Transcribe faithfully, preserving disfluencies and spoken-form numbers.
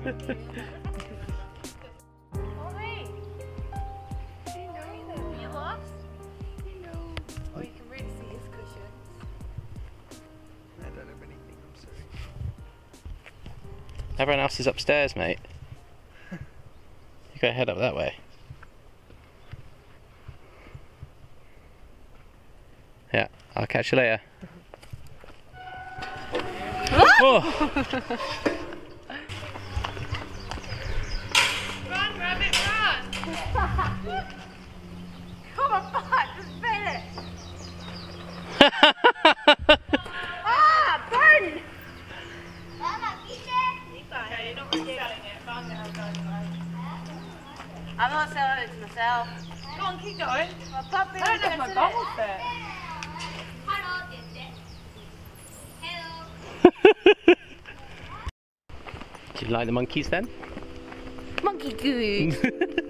Ollie! Are you lost? Oh, you can really see his cushions. I don't have anything, I'm sorry. Everyone else is upstairs, mate. You gotta head up that way. Yeah, I'll catch you later. Oh. Run, rabbit, run! Come on, back, just spin it! Ah, burn! I'm not selling it to myself. Go on, keep going. My puppy I don't have my bubble fit. Do you like the monkeys then? Monkey good.